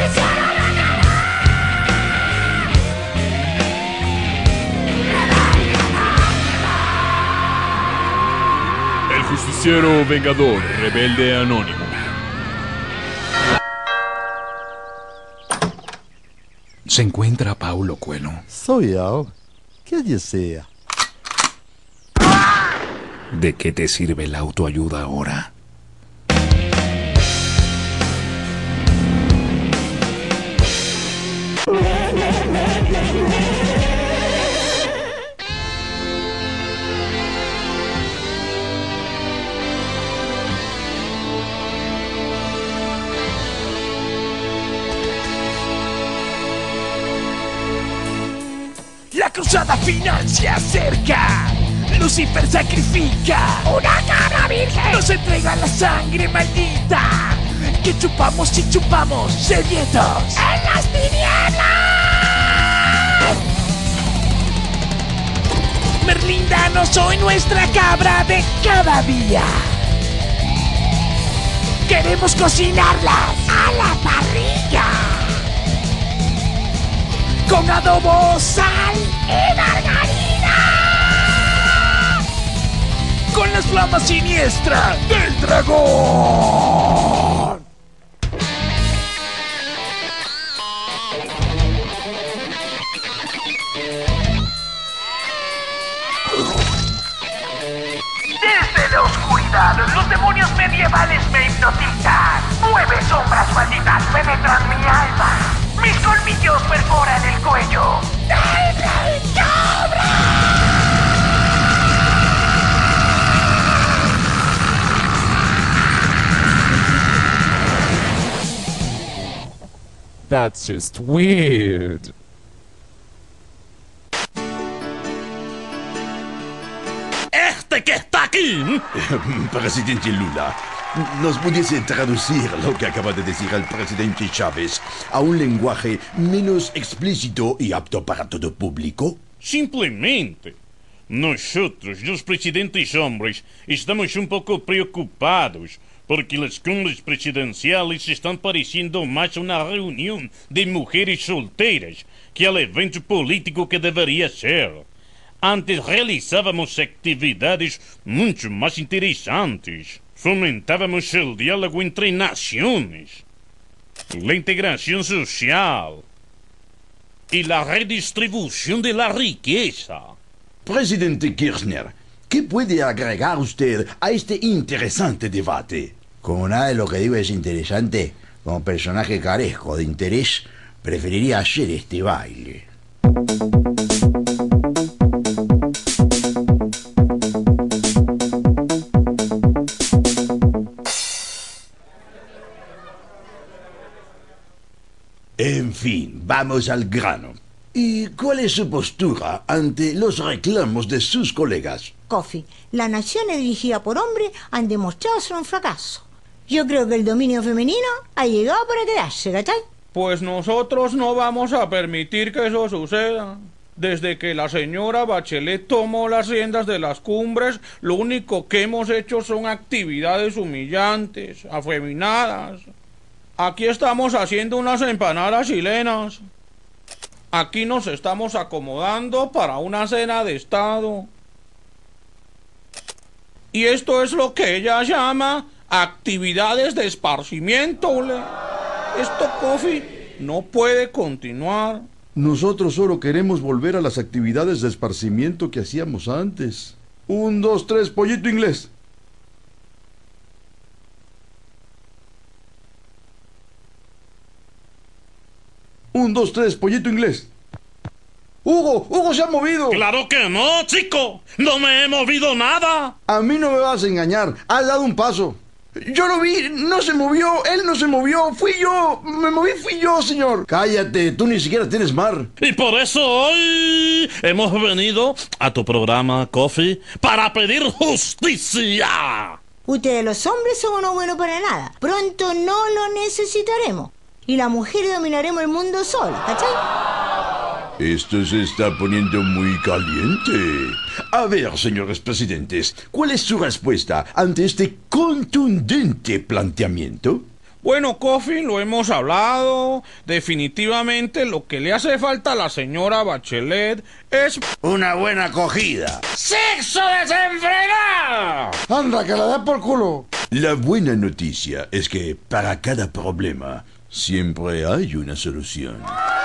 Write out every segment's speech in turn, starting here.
El justiciero vengador, rebelde anónimo. ¿Se encuentra Paulo Coelho? Soy yo. ¿Qué desea? ¿De qué te sirve la autoayuda ahora? La cruzada final se acerca. Lucifer sacrifica una cabra virgen. Nos entrega la sangre maldita que chupamos y chupamos sedientos en las tinieblas. Merlinda, no soy nuestra cabra de cada día. Queremos cocinarlas a la parrilla con adobo, sal y margarina, con las flamas siniestras del dragón. Desde la oscuridad, los demonios medievales me hipnotizan. 9 sombras malditas penetran mi alma. Mis colmillos perforan el cuello del Rey Cabra. That's just weird. Este que está aquí. Presidente Lula, ¿nos pudiese traducir lo que acaba de decir el presidente Chávez a un lenguaje menos explícito y apto para todo público? Simplemente, nosotros, los presidentes hombres, estamos un poco preocupados porque las cumbres presidenciales están pareciendo más una reunión de mujeres solteras que el evento político que debería ser. Antes realizábamos actividades mucho más interesantes. Fomentábamos el diálogo entre naciones, la integración social y la redistribución de la riqueza. Presidente Kirchner, ¿qué puede agregar usted a este interesante debate? Como nada de lo que digo es interesante, como personaje carezco de interés, preferiría hacer este baile. En fin, vamos al grano. ¿Y cuál es su postura ante los reclamos de sus colegas? Coffee, las naciones dirigidas por hombres han demostrado ser un fracaso. Yo creo que el dominio femenino ha llegado para quedarse, ¿cachai? Pues nosotros no vamos a permitir que eso suceda. Desde que la señora Bachelet tomó las riendas de las cumbres, lo único que hemos hecho son actividades humillantes, afeminadas. Aquí estamos haciendo unas empanadas chilenas. Aquí nos estamos acomodando para una cena de estado. Y esto es lo que ella llama actividades de esparcimiento. Esto, Coffee, no puede continuar. Nosotros solo queremos volver a las actividades de esparcimiento que hacíamos antes. 1, 2, 3, pollito inglés. Un, dos, tres, pollito inglés. ¡Hugo se ha movido! ¡Claro que no, chico! ¡No me he movido nada! A mí no me vas a engañar. Has dado un paso. Yo lo vi, no se movió, él no se movió, fui yo, me moví, fui yo, señor. Cállate, tú ni siquiera tienes mar. Y por eso hoy hemos venido a tu programa, Coffee, para pedir justicia. Ustedes los hombres son unos buenos para nada. Pronto no lo necesitaremos. Y las mujeres dominaremos el mundo solas, ¿cachai? Esto se está poniendo muy caliente. A ver, señores presidentes, ¿cuál es su respuesta ante este contundente planteamiento? Bueno, Coffin, lo hemos hablado. Definitivamente lo que le hace falta a la señora Bachelet es una buena acogida. ¡sexo desenfrenado! Anda, que la da por culo. La buena noticia es que para cada problema siempre hay una solución.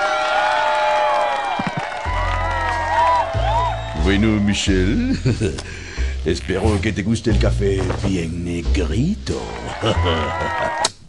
Bueno, Michelle, espero que te guste el café bien negrito.